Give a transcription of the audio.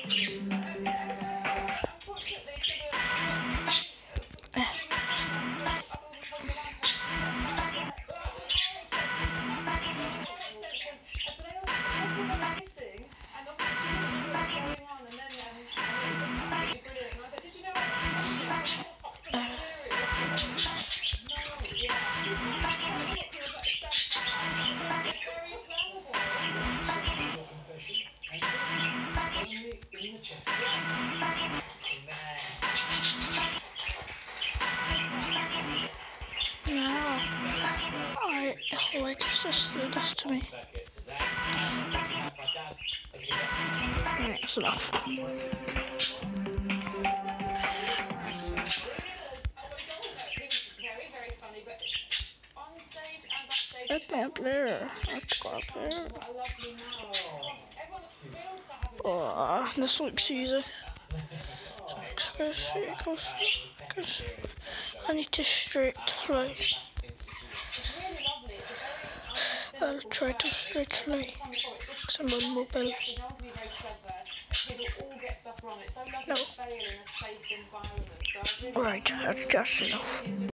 Wait, just do this to me. Right, that's enough. Let me up there. Let's go up there. Oh, this looks easy. Because I need to straight fly. I'll try to straight fly. Because I'm on mobile. No. Right, that's just enough.